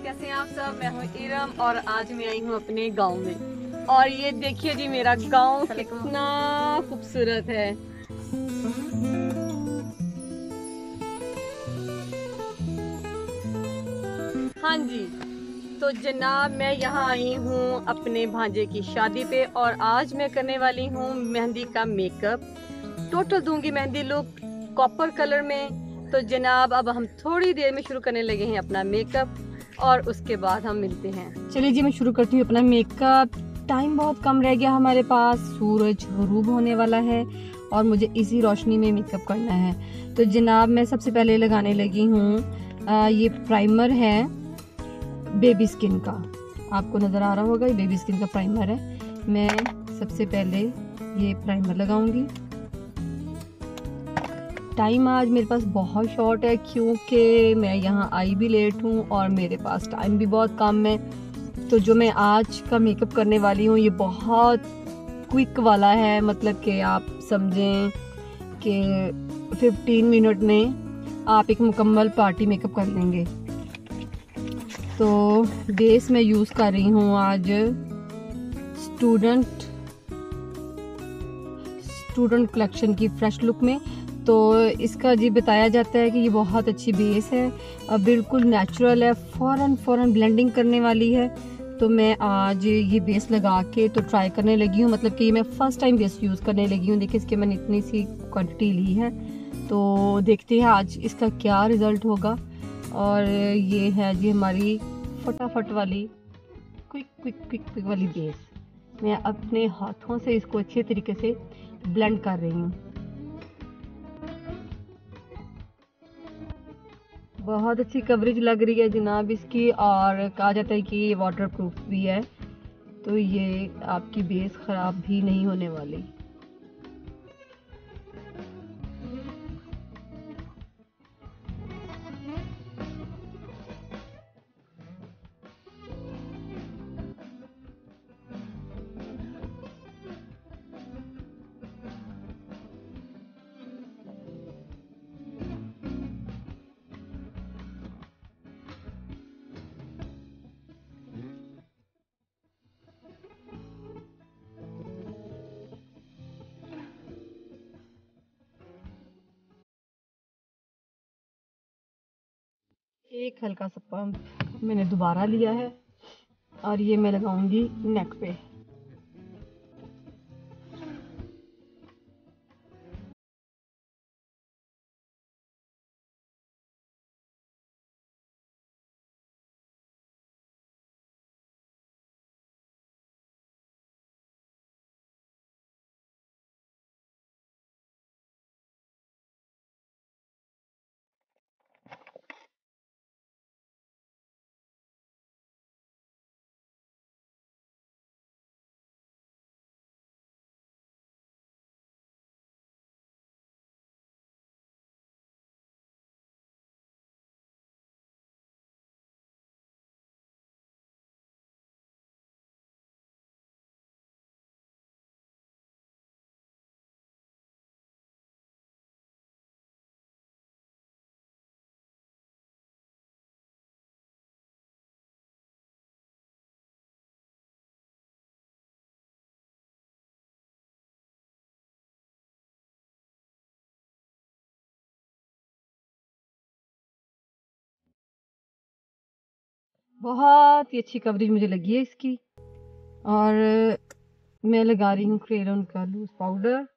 कैसे हैं आप सब। मैं हूँ इरम और आज मैं आई हूँ अपने गांव में। और ये देखिए जी, मेरा गांव कितना खूबसूरत है। हाँ जी, तो जनाब मैं यहाँ आई हूँ अपने भांजे की शादी पे और आज मैं करने वाली हूँ मेहंदी का मेकअप। टोटल दूंगी मेहंदी लुक कॉपर कलर में। तो जनाब अब हम थोड़ी देर में शुरू करने लगे हैं अपना मेकअप और उसके बाद हम मिलते हैं। चलिए जी, मैं शुरू करती हूँ अपना मेकअप। टाइम बहुत कम रह गया हमारे पास, सूरज गरूब होने वाला है और मुझे इसी रोशनी में मेकअप करना है। तो जनाब मैं सबसे पहले लगाने लगी हूँ ये प्राइमर है बेबी स्किन का। आपको नज़र आ रहा होगा, ये बेबी स्किन का प्राइमर है। मैं सबसे पहले ये प्राइमर लगाऊंगी। टाइम आज मेरे पास बहुत शॉर्ट है क्योंकि मैं यहाँ आई भी लेट हूँ और मेरे पास टाइम भी बहुत कम है। तो जो मैं आज का मेकअप करने वाली हूँ ये बहुत क्विक वाला है, मतलब कि आप समझें कि 15 मिनट में आप एक मुकम्मल पार्टी मेकअप कर लेंगे। तो बेस मैं यूज़ कर रही हूँ आज स्टूडेंट कलेक्शन की फ्रेश लुक में। तो इसका जी बताया जाता है कि ये बहुत अच्छी बेस है, बिल्कुल नेचुरल है, फ़ौरन ब्लेंडिंग करने वाली है। तो मैं आज ये बेस लगा के तो ट्राई करने लगी हूँ, मतलब कि मैं फ़र्स्ट टाइम बेस यूज़ करने लगी हूँ। देखिए इसके मैंने इतनी सी क्वांटिटी ली है, तो देखते हैं आज इसका क्या रिज़ल्ट होगा। और ये है जी हमारी फटाफट वाली क्विक वाली बेस। मैं अपने हाथों से इसको अच्छे तरीके से ब्लेंड कर रही हूँ। बहुत अच्छी कवरेज लग रही है जनाब इसकी, और कहा जाता है कि ये वाटर प्रूफ भी है, तो ये आपकी बेस ख़राब भी नहीं होने वाली। एक हल्का सा पंप मैंने दोबारा लिया है और ये मैं लगाऊंगी नेक पे। बहुत ही अच्छी कवरेज मुझे लगी है इसकी। और मैं लगा रही हूँ क्रेयॉन का लूज पाउडर।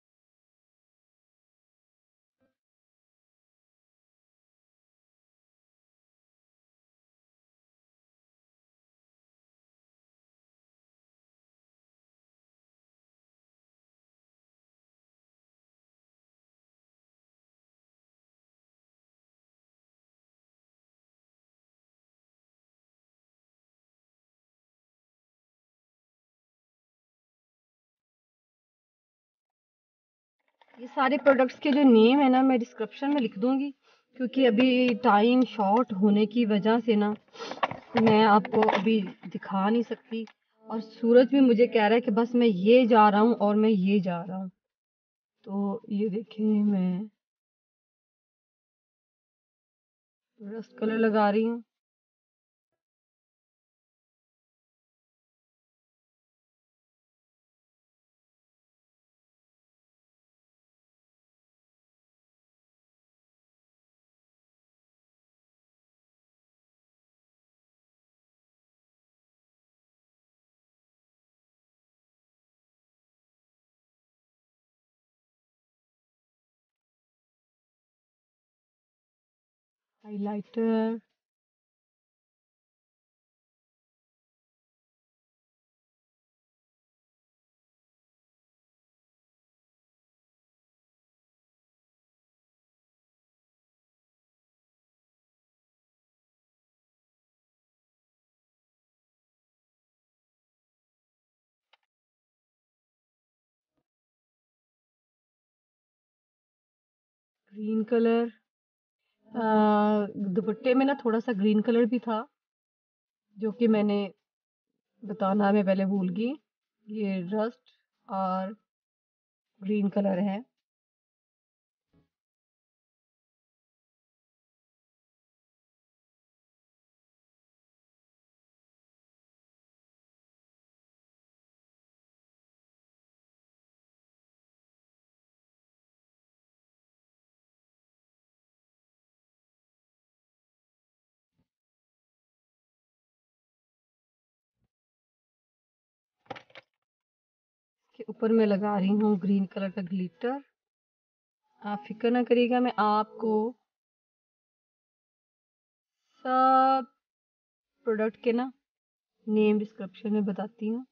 ये सारे प्रोडक्ट्स के जो नेम है ना मैं डिस्क्रिप्शन में लिख दूंगी, क्योंकि अभी टाइम शॉर्ट होने की वजह से ना मैं आपको अभी दिखा नहीं सकती। और सूरज भी मुझे कह रहा है कि बस मैं ये जा रहा हूँ और मैं ये जा रहा हूँ। तो ये देखें, मैं रस्ट कलर लगा रही हूँ। Highlighter, green colour. दुपट्टे में ना थोड़ा सा ग्रीन कलर भी था, जो कि मैंने बताना मैं पहले भूल गई। ये रस्ट और ग्रीन कलर है। के ऊपर मैं लगा रही हूँ ग्रीन कलर का ग्लिटर। आप फिक्र ना करिएगा, मैं आपको सब प्रोडक्ट के ना नेम डिस्क्रिप्शन में बताती हूँ।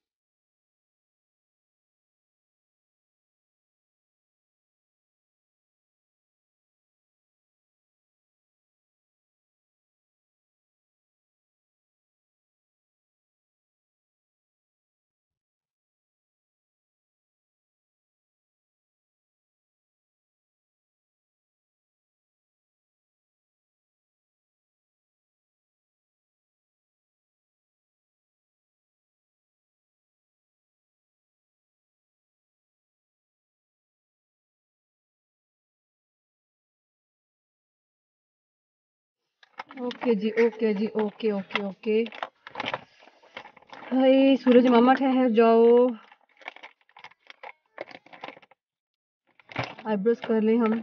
ओके जी, ओके जी, ओके ओके ओके। हाय सूरज मामा ठहर जाओ, आईब्रोज कर लें हम।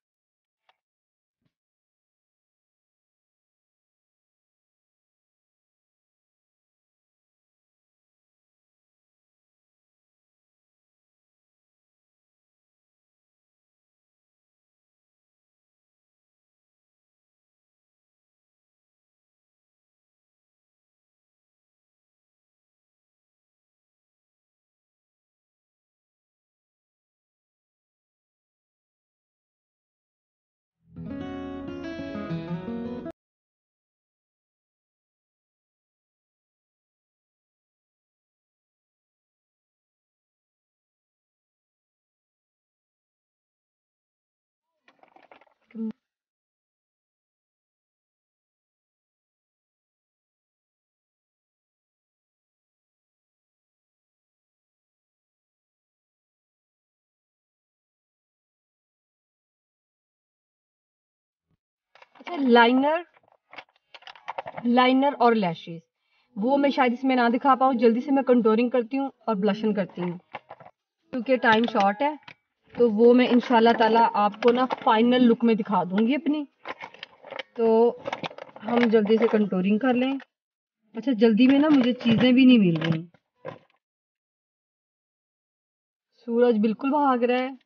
अच्छा, लाइनर और लैशेस वो मैं शायद इसमें ना दिखा पाऊँ। जल्दी से मैं कंटूरिंग करती हूँ और ब्लशन करती हूँ, क्योंकि टाइम शॉर्ट है। तो वो मैं इंशाल्लाह ताला आपको ना फाइनल लुक में दिखा दूंगी अपनी। तो हम जल्दी से कंटूरिंग कर लें। अच्छा, जल्दी में ना मुझे चीजें भी नहीं मिल रही। सूरज बिल्कुल भाग रहा है।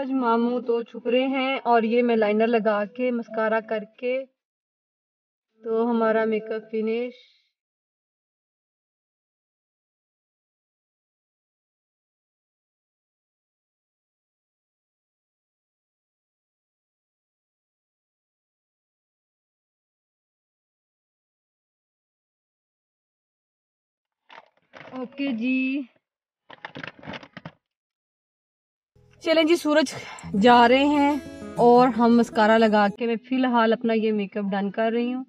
सूरज मामू तो छुप रहे हैं और ये मैं लाइनर लगा के मस्कारा करके तो हमारा मेकअप फिनिश। ओके जी, चलें जी, सूरज जा रहे हैं और हम मस्कारा लगा के मैं फिलहाल अपना ये मेकअप डन कर रही हूँ।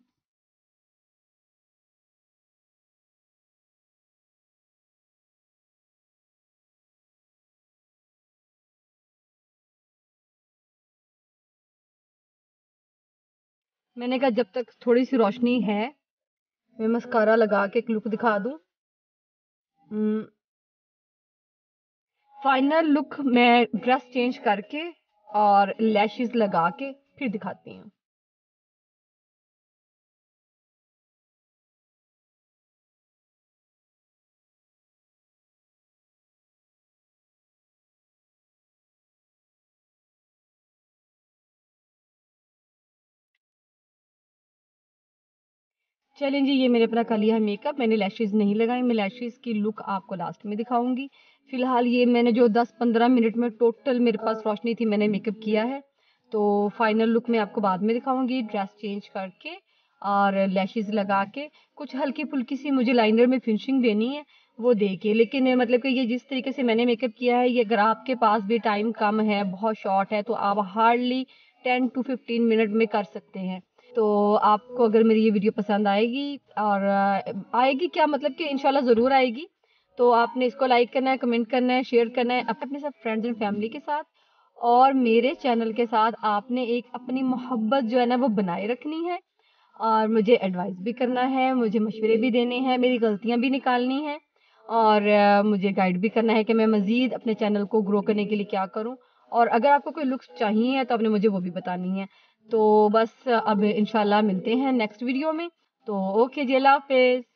मैंने कहा जब तक थोड़ी सी रोशनी है मैं मस्कारा लगा के एक लुक दिखा दूं। फाइनल लुक मैं ड्रेस चेंज करके और लैशेस लगा के फिर दिखाती हूँ। चलें जी, ये मैंने अपना कर लिया है मेकअप। मैंने लैशेस नहीं लगाई, मैं लैशेस की लुक आपको लास्ट में दिखाऊंगी। फिलहाल ये मैंने जो 10-15 मिनट में टोटल मेरे पास रोशनी थी मैंने मेकअप किया है, तो फाइनल लुक मैं आपको बाद में दिखाऊंगी ड्रेस चेंज करके और लैशेस लगा के। कुछ हल्की फुल्की सी मुझे लाइनर में फिनिशिंग देनी है वो दे के, लेकिन मतलब कि ये जिस तरीके से मैंने मेकअप किया है, ये अगर आपके पास भी टाइम कम है, बहुत शॉर्ट है, तो आप हार्डली 10 to 15 मिनट में कर सकते हैं। तो आपको अगर मेरी ये वीडियो पसंद आएगी और आएगी क्या, मतलब कि इंशाल्लाह ज़रूर आएगी, तो आपने इसको लाइक करना है, कमेंट करना है, शेयर करना है अपने सब फ्रेंड्स एंड फैमिली के साथ। और मेरे चैनल के साथ आपने एक अपनी मोहब्बत जो है ना वो बनाए रखनी है और मुझे एडवाइस भी करना है, मुझे मशवरे भी देने हैं, मेरी गलतियां भी निकालनी है और मुझे गाइड भी करना है कि मैं मज़ीद अपने चैनल को ग्रो करने के लिए क्या करूं। और अगर आपको कोई लुक्स चाहिए तो आपने मुझे वो भी बतानी है। तो बस अब इंशाल्लाह मिलते हैं नेक्स्ट वीडियो में। तो ओके जी, अल्लाह हाफिज़।